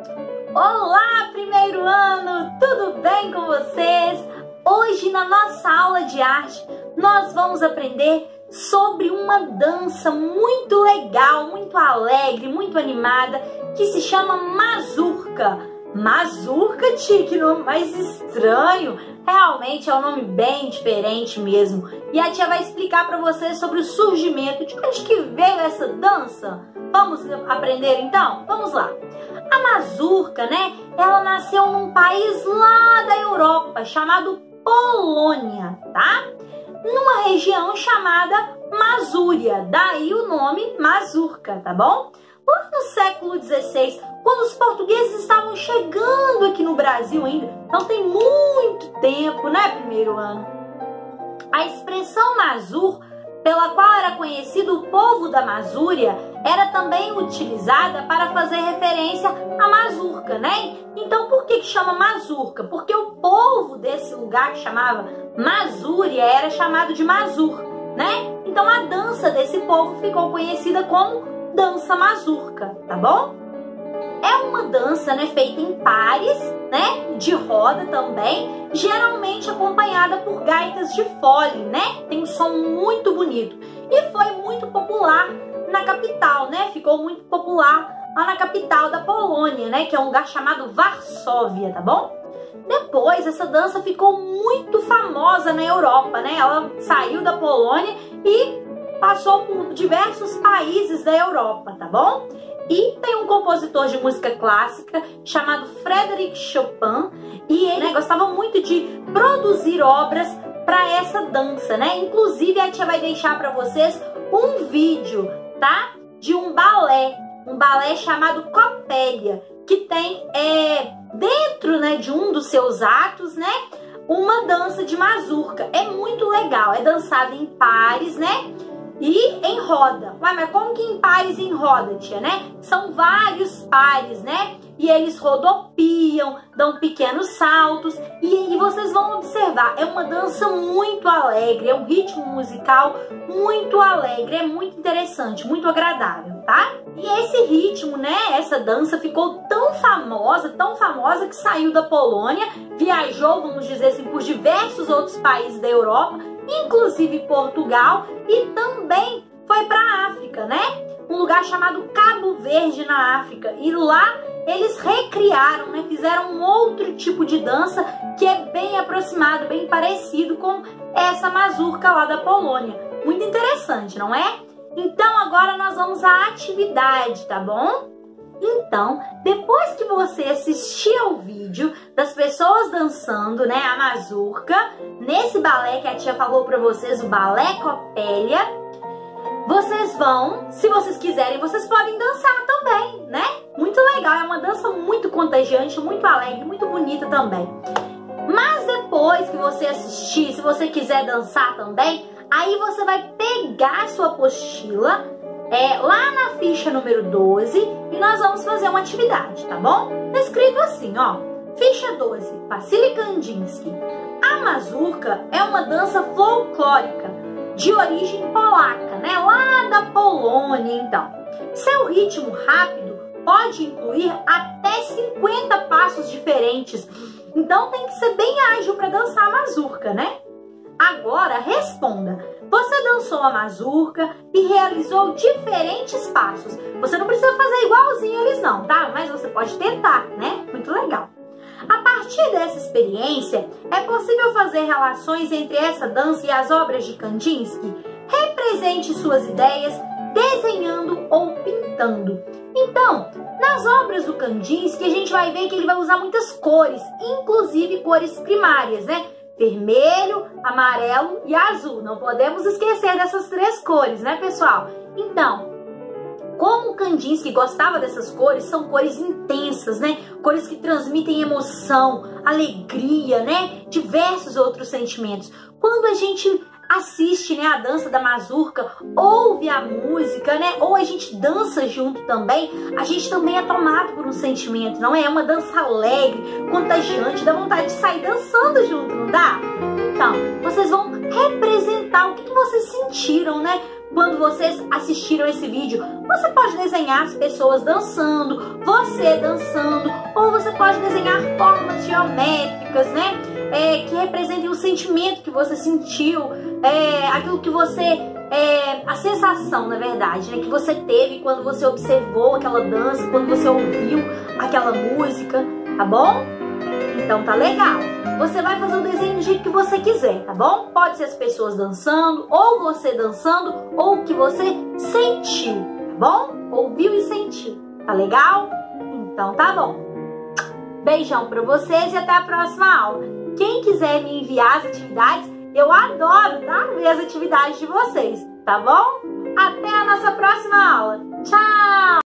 Olá, primeiro ano! Tudo bem com vocês? Hoje, na nossa aula de arte, nós vamos aprender sobre uma dança muito legal, muito alegre, muito animada, que se chama mazurca. Mazurca, tia, que nome mais estranho! Realmente é um nome bem diferente mesmo. E a tia vai explicar para vocês sobre o surgimento, de onde que veio essa dança. Vamos aprender então? Vamos lá! A mazurca, né? Ela nasceu num país lá da Europa, chamado Polônia, tá? Numa região chamada Masúria, daí o nome mazurca, tá bom? Lá no século XVI, quando os portugueses estavam chegando aqui no Brasil ainda, então tem muito tempo, né, primeiro ano? A expressão mazur, pela qual era conhecido o povo da Masúria, era também utilizada para fazer referência à mazurca, né? Então, por que chama mazurca? Porque o povo desse lugar que chamava Masúria era chamado de mazur, né? Então, a dança desse povo ficou conhecida como dança mazurca, tá bom? É uma dança, né, feita em pares, né, de roda também, geralmente acompanhada por gaitas de fole, né? Tem um som muito bonito e foi muito popular na capital, né? Ficou muito popular lá na capital da Polônia, né, que é um lugar chamado Varsóvia, tá bom? Depois, essa dança ficou muito famosa na Europa, né? Ela saiu da Polônia e passou por diversos países da Europa, tá bom? E tem um compositor de música clássica chamado Frédéric Chopin e ele, né, gostava muito de produzir obras para essa dança, né? Inclusive, a tia vai deixar para vocês um vídeo, tá? De um balé chamado Copélia, que tem dentro, né, de um dos seus atos, né, uma dança de mazurca. É muito legal, é dançado em pares, né? E em roda. Ué, mas como que em pares e em roda, tia, né? São vários pares, né? E eles rodopiam, dão pequenos saltos. E vocês vão observar, é uma dança muito alegre, é um ritmo musical muito alegre, é muito interessante, muito agradável, tá? E esse ritmo, né, essa dança ficou tão famosa que saiu da Polônia, viajou, vamos dizer assim, por diversos outros países da Europa, inclusive Portugal, e também foi para a África, né? Um lugar chamado Cabo Verde na África. E lá eles recriaram, né? Fizeram um outro tipo de dança que é bem aproximado, bem parecido com essa mazurca lá da Polônia. Muito interessante, não é? Então agora nós vamos à atividade, tá bom? Então, depois que você assistir ao vídeo das pessoas dançando, né, a mazurca, nesse balé que a tia falou pra vocês, o balé Copélia, vocês vão, se vocês quiserem, vocês podem dançar também, né? Muito legal, é uma dança muito contagiante, muito alegre, muito bonita também. Mas depois que você assistir, se você quiser dançar também, aí você vai pegar a sua apostila, lá na ficha número 12, e nós vamos fazer uma atividade, tá bom? Tá escrito assim, ó, ficha 12, Wassily Kandinsky. A mazurca é uma dança folclórica de origem polaca, né? Lá da Polônia, então. Seu ritmo rápido pode incluir até 50 passos diferentes, então tem que ser bem ágil para dançar a mazurca, né? Agora responda, você dançou a mazurca e realizou diferentes passos. Você não precisa fazer igualzinho eles não, tá? Mas você pode tentar, né? Muito legal. A partir dessa experiência, é possível fazer relações entre essa dança e as obras de Kandinsky? Represente suas ideias desenhando ou pintando. Então, nas obras do Kandinsky, a gente vai ver que ele vai usar muitas cores, inclusive cores primárias, né? Vermelho, amarelo e azul. Não podemos esquecer dessas três cores, né, pessoal? Então, como o Kandinsky gostava dessas cores, são cores intensas, né? Cores que transmitem emoção, alegria, né? Diversos outros sentimentos. Quando a gente assiste, né, a dança da mazurca, ouve a música, né, ou a gente dança junto também, a gente também é tomado por um sentimento, não é? É uma dança alegre, contagiante, dá vontade de sair dançando junto, não dá? Então, vocês vão representar o que vocês sentiram, né, quando vocês assistiram esse vídeo. Você pode desenhar as pessoas dançando, você dançando, ou você pode desenhar formas geométricas, né? Que representem o sentimento que você sentiu, aquilo que você... a sensação, na verdade, né, que você teve quando você observou aquela dança, quando você ouviu aquela música, tá bom? Então tá legal. Você vai fazer o desenho do jeito que você quiser, tá bom? Pode ser as pessoas dançando, ou você dançando, ou o que você sentiu, tá bom? Ouviu e sentiu, tá legal? Então tá bom. Beijão pra vocês e até a próxima aula. Quem quiser me enviar as atividades, eu adoro, tá? Ver as atividades de vocês, tá bom? Até a nossa próxima aula. Tchau!